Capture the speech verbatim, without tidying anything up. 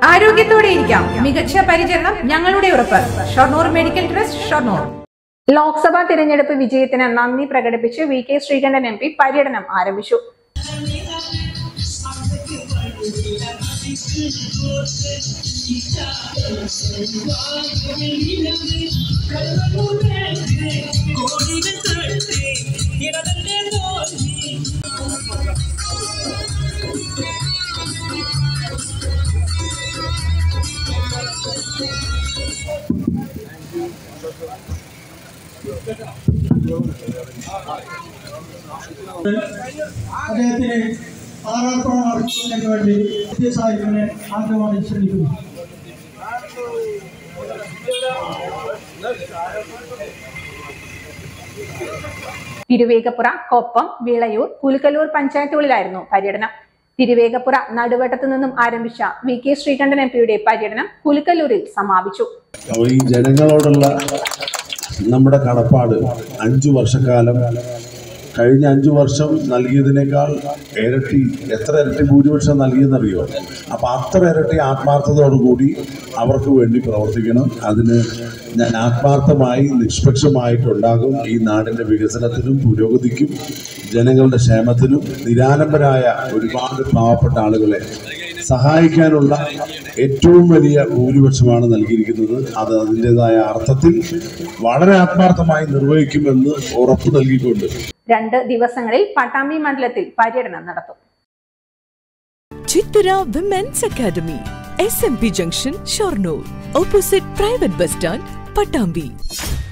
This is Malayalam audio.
ആരോഗ്യത്തോടെ ഇരിക്കാം. മികച്ച പരിചരണം ഞങ്ങളുടെ ഉറപ്പ്. Shoranur medical trust, Shoranur. ലോക്സഭാ തിരഞ്ഞെടുപ്പ് വിജയത്തിന് നന്ദി പ്രകടിപ്പിച്ച് V K Sreekandan M P പര്യടനം ആരംഭിച്ചു. അദ്ദേഹത്തിന് ആരാധന അർപ്പിക്കുന്നതിന് വേണ്ടി വിദ്യാസാഹിബിനെ ആദ്യമായി ക്ഷണിക്കുന്നു. തിരുവേഗപ്പുറ, കൊപ്പം, വിളയൂർ, പുലിക്കല്ലൂർ പഞ്ചായത്തുകളിലായിരുന്നു പര്യടനം. തിരുവേഗപ്പുറ നടുവട്ടത്തു നിന്നും ആരംഭിച്ച വി കെ ശ്രീകണ്ഠൻ എം പിയുടെ പര്യടനം പുലിക്കല്ലൂരിൽ സമാപിച്ചു. ഈ ജനങ്ങളോടുള്ള നമ്മുടെ കടപ്പാട് അഞ്ചു വർഷക്കാലം കഴിഞ്ഞ അഞ്ചു വർഷം നൽകിയതിനേക്കാൾ ഇരട്ടി എത്ര ഇരട്ടി ഭൂരിപക്ഷം നൽകിയെന്നറിയോ? അപ്പം അത്ര ഇരട്ടി ആത്മാർത്ഥതയോടുകൂടി അവർക്ക് വേണ്ടി പ്രവർത്തിക്കണം. അതിന് ഞാൻ ആത്മാർത്ഥമായി നിഷ്പക്ഷമായിട്ടുണ്ടാകും. ഈ നാടിൻ്റെ വികസനത്തിനും പുരോഗതിക്കും ജനങ്ങളുടെ ക്ഷേമത്തിനും നിരാലംബരായ ഒരുപാട് പാവപ്പെട്ട ആളുകളെ സഹായിക്കാനുള്ള ഏറ്റവും വലിയ ഭൂരിപക്ഷമാണ് നൽകിയിരിക്കുന്നത്. അത് അതിൻ്റെതായ അർത്ഥത്തിൽ വളരെ ആത്മാർത്ഥമായി നിർവഹിക്കുമെന്ന് ഉറപ്പു നൽകിക്കൊണ്ട് രണ്ട് ദിവസങ്ങളിൽ പട്ടാമ്പി മണ്ഡലത്തിൽ പര്യടനം നടത്തും. Chithara women's academy, S M P junction, Shoranur, opposite private bus stand, Pattambi.